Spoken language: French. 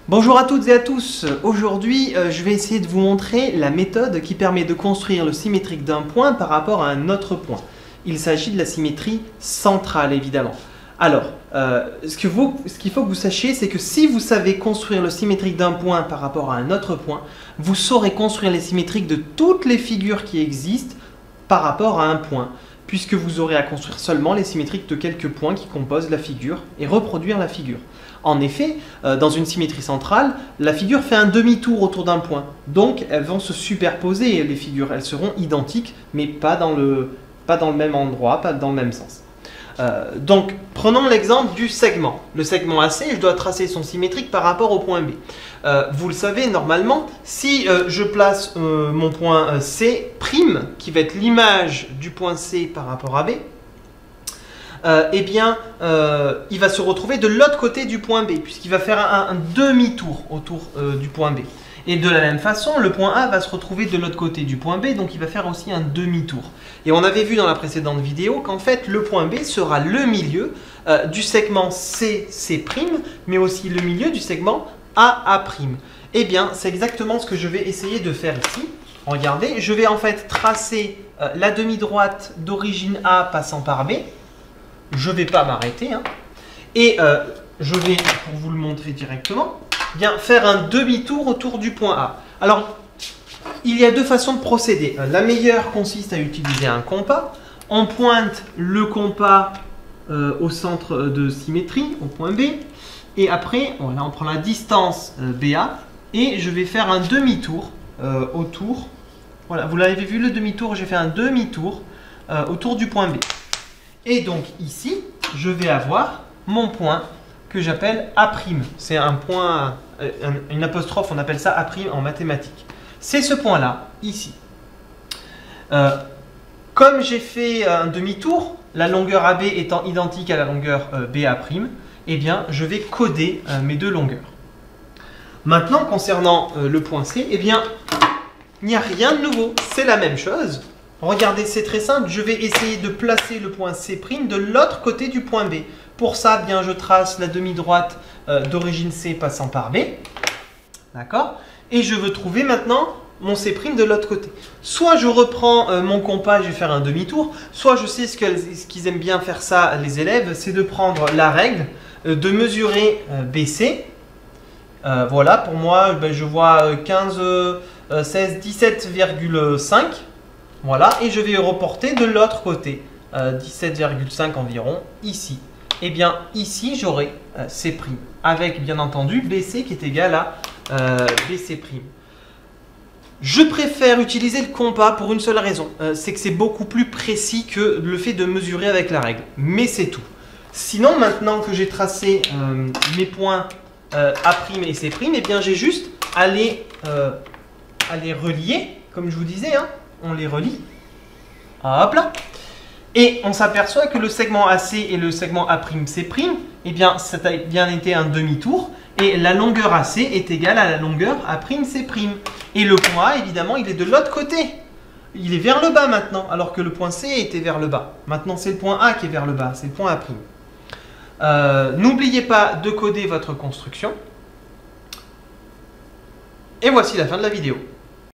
Bonjour à toutes et à tous. Aujourd'hui, je vais essayer de vous montrer la méthode qui permet de construire le symétrique d'un point par rapport à un autre point. Il s'agit de la symétrie centrale, évidemment. Alors, ce qu'il faut que vous sachiez, c'est que si vous savez construire le symétrique d'un point par rapport à un autre point, vous saurez construire les symétriques de toutes les figures qui existent par rapport à un point, puisque vous aurez à construire seulement les symétriques de quelques points qui composent la figure et reproduire la figure. En effet, dans une symétrie centrale, la figure fait un demi-tour autour d'un point. Donc, elles vont se superposer, les figures. Elles seront identiques, mais pas dans le même endroit, pas dans le même sens. Donc, prenons l'exemple du segment. Le segment AC, je dois tracer son symétrique par rapport au point B. Vous le savez, normalement, si je place mon point C', qui va être l'image du point C par rapport à B, il va se retrouver de l'autre côté du point B, puisqu'il va faire un demi-tour autour du point B. Et de la même façon, le point A va se retrouver de l'autre côté du point B, donc il va faire aussi un demi-tour. Et on avait vu dans la précédente vidéo qu'en fait, le point B sera le milieu du segment C', mais aussi le milieu du segment AA'. Eh bien, c'est exactement ce que je vais essayer de faire ici. Regardez, je vais en fait tracer la demi-droite d'origine A passant par B. Je ne vais pas m'arrêter. Et je vais, pour vous le montrer directement, bien faire un demi-tour autour du point A. Alors, il y a deux façons de procéder. La meilleure consiste à utiliser un compas. On pointe le compas au centre de symétrie, au point B. Et après, voilà, on prend la distance BA. Et je vais faire un demi-tour autour. Voilà, vous l'avez vu, le demi-tour, j'ai fait un demi-tour autour du point B. Et donc ici, je vais avoir mon point que j'appelle A'. C'est un point, une apostrophe, on appelle ça A' en mathématiques. C'est ce point-là, ici. Comme j'ai fait un demi-tour, la longueur AB étant identique à la longueur BA', eh bien, je vais coder mes deux longueurs. Maintenant, concernant le point C, eh bien, il n'y a rien de nouveau. C'est la même chose. Regardez, c'est très simple. Je vais essayer de placer le point C' de l'autre côté du point B. Pour ça, bien, je trace la demi-droite d'origine C passant par B. D'accord? Et je veux trouver maintenant mon C' de l'autre côté. Soit je reprends mon compas, je vais faire un demi-tour. Soit je sais ce qu'ils aiment bien faire ça, les élèves, c'est de prendre la règle, de mesurer BC. Voilà, pour moi, je vois 16, 17,5. Voilà, et je vais reporter de l'autre côté, 17,5 environ, ici. Et bien, ici, j'aurai C', avec bien entendu BC qui est égal à BC'. Je préfère utiliser le compas pour une seule raison, c'est que c'est beaucoup plus précis que le fait de mesurer avec la règle. Mais c'est tout. Sinon, maintenant que j'ai tracé mes points A' et C', eh bien, j'ai juste à les relier, comme je vous disais, on les relie. Hop là. Et on s'aperçoit que le segment AC et le segment A'C', eh bien, ça a bien été un demi-tour. Et la longueur AC est égale à la longueur A'C'. Et le point A, évidemment, il est de l'autre côté. Il est vers le bas maintenant, alors que le point C était vers le bas. Maintenant, c'est le point A qui est vers le bas, c'est le point A'. N'oubliez pas de coder votre construction. Et voici la fin de la vidéo.